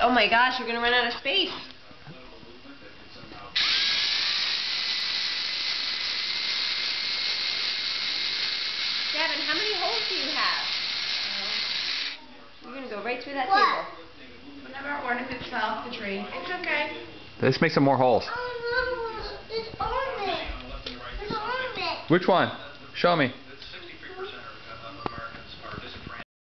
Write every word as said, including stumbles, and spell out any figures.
Oh my gosh, you're gonna run out of space. Gavin, how many holes do you have? You're gonna go right through that what? table. Whenever our ornaments fell off the tree. It's okay. Let's make some more holes. Oh, no, this ornament. This ornament. Which one? Show me.